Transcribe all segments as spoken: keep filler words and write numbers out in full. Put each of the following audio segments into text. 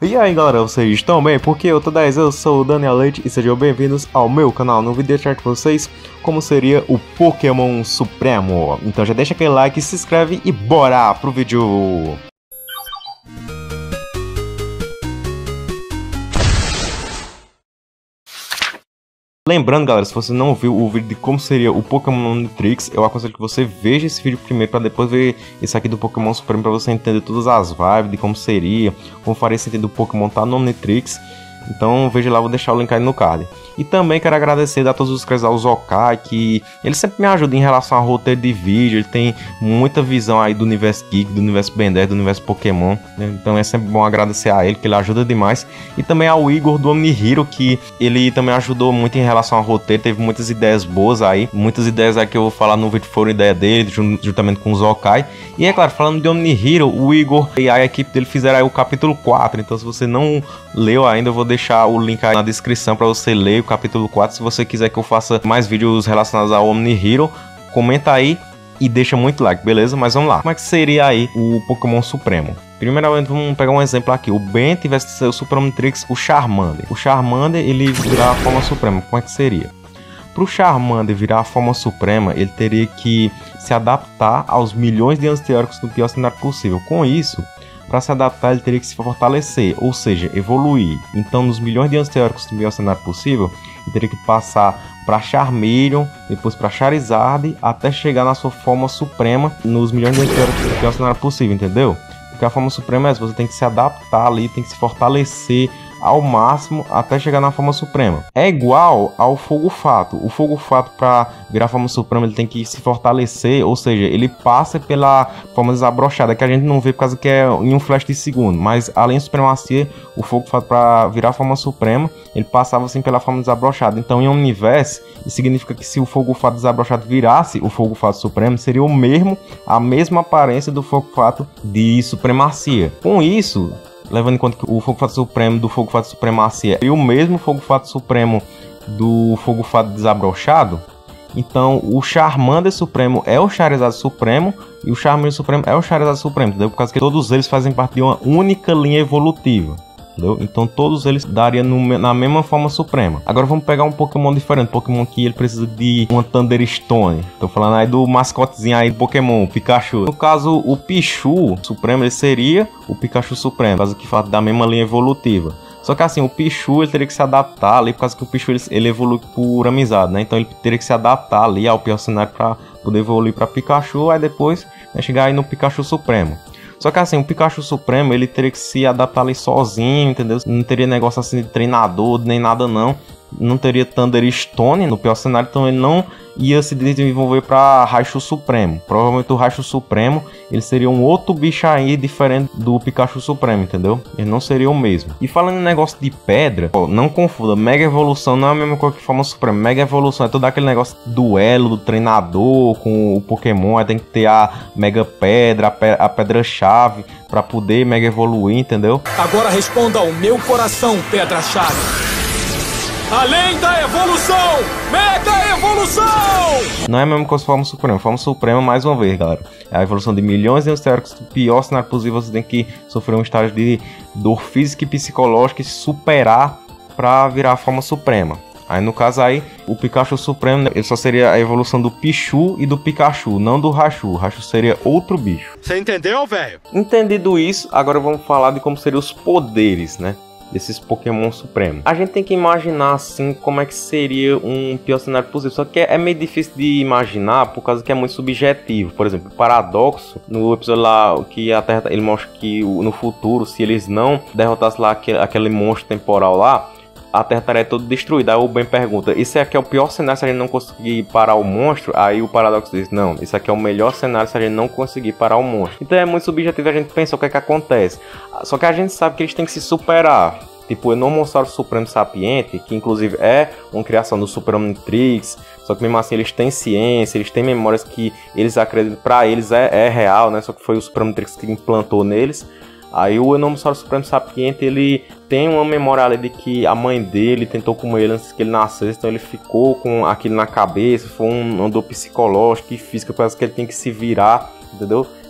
E aí galera, vocês estão bem? Porque eu tô dez, eu sou o Daniel Leite e sejam bem-vindos ao meu canal. No vídeo deixar com vocês como seria o Pokémon Supremo. Então já deixa aquele like, se inscreve e bora pro vídeo! Lembrando galera, se você não viu o vídeo de como seria o Pokémon Omnitrix, eu aconselho que você veja esse vídeo primeiro para depois ver esse aqui do Pokémon Supremo, para você entender todas as vibes de como seria, como faria sentido o Pokémon estar no Omnitrix. Então veja lá, vou deixar o link aí no card. E também quero agradecer a todos os inscritos ao Zokai, que ele sempre me ajuda em relação ao roteiro de vídeo. Ele tem muita visão aí do universo geek, do universo Ben dez, do universo Pokémon, né? Então é sempre bom agradecer a ele, que ele ajuda demais. E também ao Igor do OmniHero, que ele também ajudou muito em relação ao roteiro. Teve muitas ideias boas aí, muitas ideias aí que eu vou falar no vídeo foram ideia dele, juntamente com o Zokai. E é claro, falando de OmniHero, o Igor e a equipe dele fizeram aí o capítulo quatro. Então se você não leu ainda, eu vou deixar o link aí na descrição para você ler o capítulo quatro. Se você quiser que eu faça mais vídeos relacionados ao OmniHero, comenta aí e deixa muito like, beleza? Mas vamos lá. Como é que seria aí o Pokémon Supremo? Primeiramente, vamos pegar um exemplo aqui. O Ben tivesse seu Super Omnitrix, o Charmander. O Charmander, ele virar a forma suprema. Como é que seria? Para o Charmander virar a forma suprema, ele teria que se adaptar aos milhões de anos teóricos do pior cenário possível. Com isso, para se adaptar, ele teria que se fortalecer, ou seja, evoluir. Então, nos milhões de anos teóricos do pior cenário possível, ele teria que passar para Charmeleon, depois para Charizard, até chegar na sua forma suprema nos milhões de anos teóricos do pior cenário possível, entendeu? Porque a forma suprema é essa, você tem que se adaptar ali, tem que se fortalecer ao máximo até chegar na forma suprema. É igual ao Fogo Fato. O Fogo Fato, para virar a forma suprema, ele tem que se fortalecer, ou seja, ele passa pela forma desabrochada, que a gente não vê por causa que é em um flash de segundo. Mas além da supremacia, o Fogo Fato, para virar a forma suprema, ele passava assim pela forma desabrochada. Então em Omniverse, isso significa que se o Fogo Fato desabrochado virasse o Fogo Fato Supremo, seria o mesmo, a mesma aparência do Fogo Fato de supremacia. Com isso, levando em conta que o Fogo Fato Supremo do Fogo Fato Supremacia e o mesmo Fogo Fato Supremo do Fogo Fato Desabrochado, então o Charmander Supremo é o Charizard Supremo e o Charmander Supremo é o Charizard Supremo, entendeu? Por causa que todos eles fazem parte de uma única linha evolutiva, entendeu? Então todos eles dariam no, na mesma forma suprema. Agora vamos pegar um Pokémon diferente, Pokémon que ele precisa de uma Thunderstone. Tô falando aí do mascotezinho aí do Pokémon, o Pikachu. No caso, o Pichu Supremo, ele seria o Pikachu Supremo, por causa que fala da mesma linha evolutiva. Só que assim, o Pichu ele teria que se adaptar ali, por causa que o Pichu ele, ele evolui por amizade, né? Então ele teria que se adaptar ali ao pior cenário para poder evoluir para Pikachu, aí depois né, chegar aí no Pikachu Supremo. Só que assim, o Pikachu Supremo, ele teria que se adaptar ali sozinho, entendeu? Não teria negócio assim de treinador, nem nada não. Não teria Thunderstone no pior cenário, então ele não ia se desenvolver para Raichu Supremo. Provavelmente o Raichu Supremo, ele seria um outro bicho aí diferente do Pikachu Supremo, entendeu? Ele não seria o mesmo. E falando em negócio de pedra, ó, não confunda, Mega Evolução não é a mesma coisa que Forma Suprema. Mega Evolução é todo aquele negócio de duelo do treinador com o Pokémon, aí tem que ter a Mega Pedra, a, pe a Pedra-Chave para poder Mega Evoluir, entendeu? Agora responda ao meu coração, Pedra-Chave. Além da evolução, Mega Evolução! Não é a mesma coisa que Forma Suprema. Forma Suprema, mais uma vez, galera, é a evolução de milhões de anos teóricos do pior cenário possível. Você tem que sofrer um estágio de dor física e psicológica e se superar para virar a Forma Suprema. Aí no caso aí, o Pikachu Supremo, ele só seria a evolução do Pichu e do Pikachu, não do Raichu. O Raichu seria outro bicho. Você entendeu, velho? Entendido isso, agora vamos falar de como seriam os poderes, né, desses Pokémon Supremos. A gente tem que imaginar assim como é que seria um pior cenário possível, só que é meio difícil de imaginar por causa que é muito subjetivo. Por exemplo, o Paradoxo, no episódio lá que a Terra, ele mostra que no futuro, se eles não derrotassem lá aquele, aquele monstro temporal lá, a Terra estaria toda destruída. Aí o Ben pergunta, isso aqui é o pior cenário se a gente não conseguir parar o monstro? Aí o Paradoxo diz, não, isso aqui é o melhor cenário se a gente não conseguir parar o monstro. Então é muito subjetivo a gente pensar o que é que acontece. Só que a gente sabe que eles têm que se superar. Tipo o Enormossauro Supremo Sapiente, que inclusive é uma criação do Super Omnitrix, só que mesmo assim eles têm ciência, eles têm memórias que eles acreditam, pra eles é, é real, né? Só que foi o Super Omnitrix que implantou neles. Aí o Enormossauro Supremo Sapiente, ele tem uma memória ali de que a mãe dele tentou comer ele antes que ele nascesse, então ele ficou com aquilo na cabeça, foi um, uma dor psicológica e física, parece que ele tem que se virar, entendeu?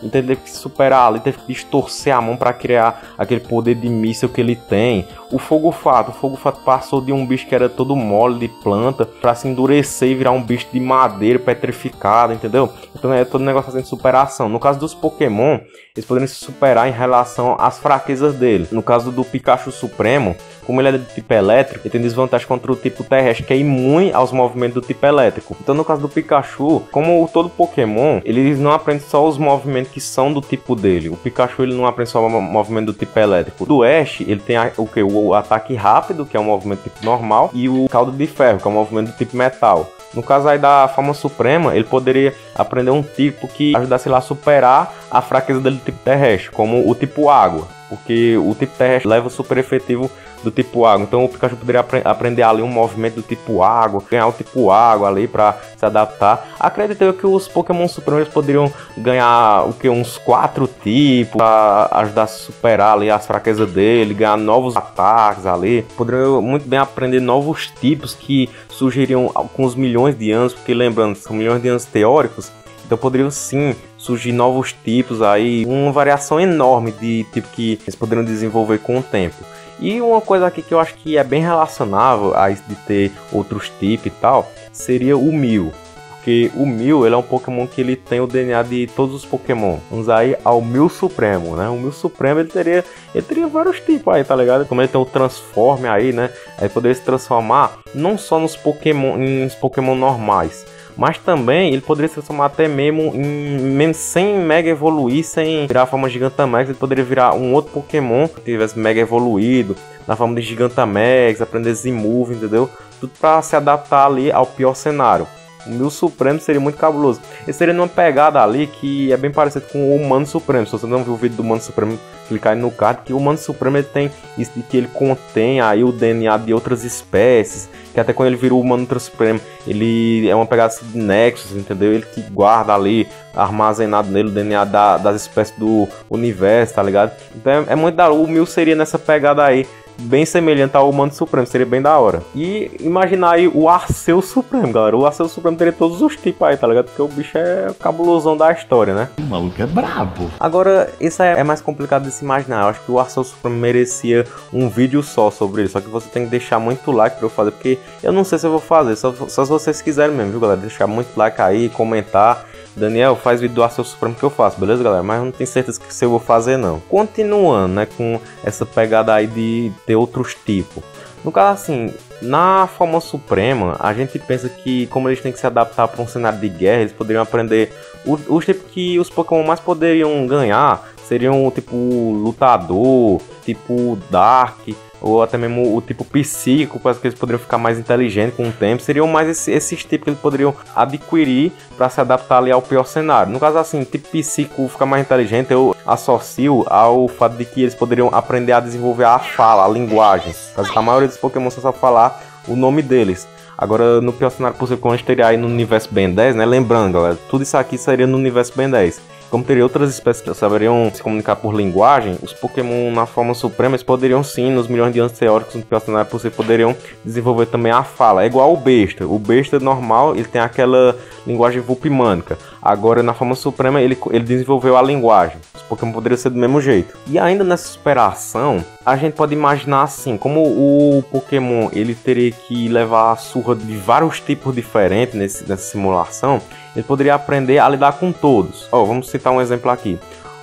então ele teve que se superar ali, teve que distorcer a mão para criar aquele poder de míssil que ele tem. O Fogo Fato, o Fogo Fato passou de um bicho que era todo mole de planta para se endurecer e virar um bicho de madeira petrificado, entendeu? Então é todo um negócio fazendo superação. No caso dos Pokémon, eles poderiam se superar em relação às fraquezas dele. No caso do Pikachu Supremo, como ele é do tipo elétrico, ele tem desvantagem contra o tipo terrestre, que é imune aos movimentos do tipo elétrico. Então no caso do Pikachu, como todo Pokémon, eles não aprendem só os movimentos que são do tipo dele. O Pikachu ele não aprende só o movimento do tipo elétrico. Do Ash, ele tem a, o que? O ataque rápido, que é um movimento tipo normal, e o caldo de ferro, que é um movimento do tipo metal. No caso aí da forma suprema, ele poderia aprender um tipo que ajudasse ele a superar a fraqueza dele do tipo terrestre, como o tipo água, porque o tipo terrestre leva o super efetivo do tipo água. Então o Pikachu poderia apre aprender ali um movimento do tipo água, ganhar o tipo água ali para se adaptar. Acredito eu que os Pokémon Supremos poderiam ganhar o que uns quatro tipos para ajudar a superar ali as fraquezas dele, ganhar novos ataques ali. Poderiam muito bem aprender novos tipos que surgiriam com os milhões de anos, porque lembrando, são milhões de anos teóricos. Então poderiam sim surgir novos tipos aí, uma variação enorme de tipo que eles poderiam desenvolver com o tempo. E uma coisa aqui que eu acho que é bem relacionável a isso de ter outros tipos e tal, seria o Mew. Porque o Mew, ele é um Pokémon que ele tem o D N A de todos os Pokémon. Vamos aí ao Mew Supremo, né? O Mew Supremo, ele teria, ele teria vários tipos aí, tá ligado? Como ele tem o Transforme aí, né? Aí poderia se transformar não só nos Pokémon, nos Pokémon normais, mas também ele poderia se transformar até mesmo em, mesmo sem mega evoluir, sem virar a forma Gigantamax, ele poderia virar um outro Pokémon que tivesse mega evoluído, na forma de Gigantamax, aprender Z-Move, entendeu? Tudo para se adaptar ali ao pior cenário. O Mew Supremo seria muito cabuloso. Ele seria numa pegada ali que é bem parecido com o Humano Supremo. Se você não viu o vídeo do Humano Supremo, clicar aí no card, que o Humano Supremo ele tem isso de que ele contém aí o D N A de outras espécies, que até quando ele vira o Humano Ultra Supremo, ele é uma pegada assim de Nexus, entendeu? Ele que guarda ali, armazenado nele o D N A da, das espécies do universo, tá ligado? Então é, é muito da hora. O Mew seria nessa pegada aí, bem semelhante ao Humano Supremo, seria bem da hora. E imaginar aí o Arceus Supremo, galera. O Arceus Supremo teria todos os tipos aí, tá ligado? Porque o bicho é o cabulosão da história, né? O maluco é brabo. Agora, isso é mais complicado de se imaginar. Eu acho que o Arceus Supremo merecia um vídeo só sobre ele. Só que você tem que deixar muito like pra eu fazer, porque eu não sei se eu vou fazer. Só, só se vocês quiserem mesmo, viu, galera? Deixar muito like aí, comentar. Daniel, faz vídeo do Arceus Supremo que eu faço, beleza, galera? Mas eu não tenho certeza que se eu vou fazer, não. Continuando, né, com essa pegada aí de ter outros tipos. No caso, assim, na forma suprema, a gente pensa que, como eles têm que se adaptar para um cenário de guerra, eles poderiam aprender os, os tipos que os Pokémon mais poderiam ganhar. Seriam tipo lutador, tipo Dark, ou até mesmo o tipo psíquico, para que eles poderiam ficar mais inteligentes com o tempo. Seriam mais esse, esses tipos que eles poderiam adquirir para se adaptar ali ao pior cenário. No caso assim, tipo psíquico ficar mais inteligente, eu associo ao fato de que eles poderiam aprender a desenvolver a fala, a linguagem. Por causa que a maioria dos Pokémon só sabe falar o nome deles. Agora, no pior cenário possível, como a gente teria aí no universo Ben dez, né? Lembrando, galera, tudo isso aqui seria no universo Ben dez. Como teria outras espécies que saberiam se comunicar por linguagem, os Pokémon na forma suprema eles poderiam sim, nos milhões de anos teóricos, no pior cenário possível, poderiam desenvolver também a fala. É igual o besta. O besta normal, ele tem aquela linguagem vulpimânica. Agora, na forma suprema, ele, ele desenvolveu a linguagem. Os Pokémon poderiam ser do mesmo jeito. E ainda nessa superação, a gente pode imaginar assim, como o Pokémon ele teria que levar a surra de vários tipos diferentes nesse, nessa simulação, ele poderia aprender a lidar com todos. Oh, vamos citar um exemplo aqui.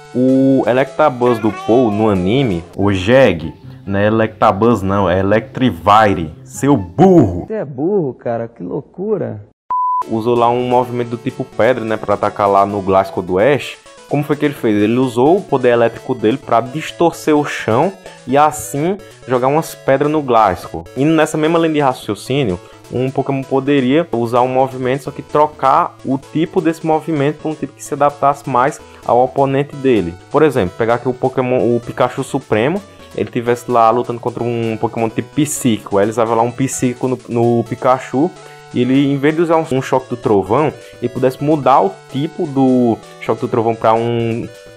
O Electabuzz do Paul no anime, o Jeg, não é Electabuzz não, é Electivire. Seu burro! Você é burro, cara, que loucura! Usou lá um movimento do tipo pedra, né, para atacar lá no Glasgow do Ash. Como foi que ele fez? Ele usou o poder elétrico dele para distorcer o chão e assim jogar umas pedras no Glasgow. Indo nessa mesma linha de raciocínio, um Pokémon poderia usar um movimento, só que trocar o tipo desse movimento para um tipo que se adaptasse mais ao oponente dele. Por exemplo, pegar aqui o Pokémon, o Pikachu Supremo, ele tivesse lá lutando contra um Pokémon tipo psíquico, aí ele usava lá um psíquico no, no Pikachu, e ele, em vez de usar um, um choque do trovão, ele pudesse mudar o tipo do choque do trovão para um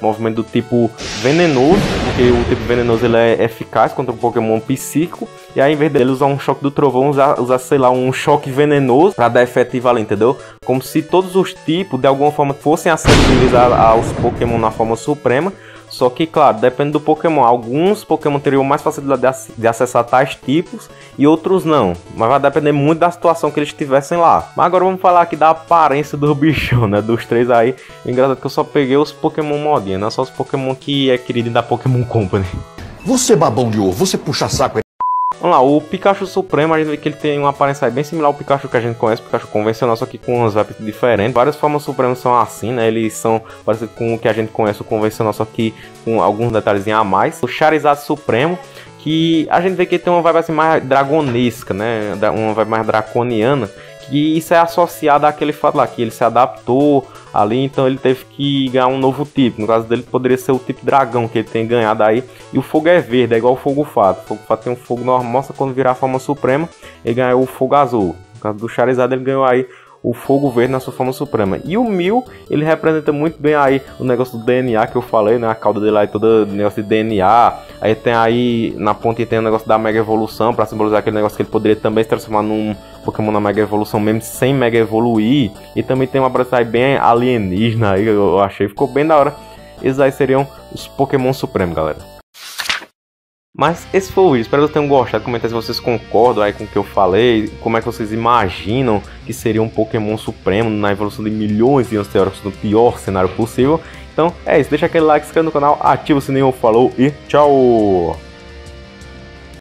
movimento do tipo venenoso, porque o tipo venenoso ele é eficaz contra um Pokémon psíquico. E aí, em vez dele usar um choque do trovão, usar, usar, sei lá, um choque venenoso pra dar efetivo ali, entendeu? Como se todos os tipos, de alguma forma, fossem acessíveis aos Pokémon na forma suprema. Só que, claro, depende do Pokémon. Alguns Pokémon teriam mais facilidade de acessar tais tipos e outros não. Mas vai depender muito da situação que eles estivessem lá. Mas agora vamos falar aqui da aparência do bichão, né? Dos três aí. Engraçado que eu só peguei os Pokémon modinha, não é só os Pokémon que é querido da Pokémon Company. Você babão de ovo, você puxa saco. Vamos lá, o Pikachu Supremo, a gente vê que ele tem uma aparência bem similar ao Pikachu que a gente conhece, o Pikachu convencional, só que com umas vibes diferentes. Várias formas Supremos são assim, né? Eles são parecidos com o que a gente conhece, o convencional, só que com alguns detalhezinhos a mais. O Charizard Supremo, que a gente vê que ele tem uma vibe assim mais dragonesca, né? Uma vibe mais draconiana. E isso é associado àquele fato lá, que ele se adaptou ali, então ele teve que ganhar um novo tipo. No caso dele, poderia ser o tipo dragão que ele tem ganhado aí. E o fogo é verde, é igual o fogo fato. O fogo fato tem um fogo normal, mostra quando virar a forma suprema, ele ganhou o fogo azul. No caso do Charizard, ele ganhou aí o fogo verde na sua forma suprema. E o Mew, ele representa muito bem aí o negócio do D N A que eu falei, né? A cauda dele aí toda negócio de D N A. Aí tem aí, na ponta tem o negócio da Mega Evolução, pra simbolizar aquele negócio que ele poderia também se transformar num Pokémon na Mega Evolução, mesmo sem Mega Evoluir. E também tem uma aparência aí bem alienígena aí, eu achei. Ficou bem da hora. Esses aí seriam os Pokémon Supremos, galera. Mas esse foi o vídeo, espero que vocês tenham gostado. Comentem se vocês concordam aí com o que eu falei, como é que vocês imaginam que seria um Pokémon Supremo na evolução de milhões de anos teóricos no pior cenário possível. Então é isso, deixa aquele like, se inscreva no canal, ativa o sininho, falou e tchau!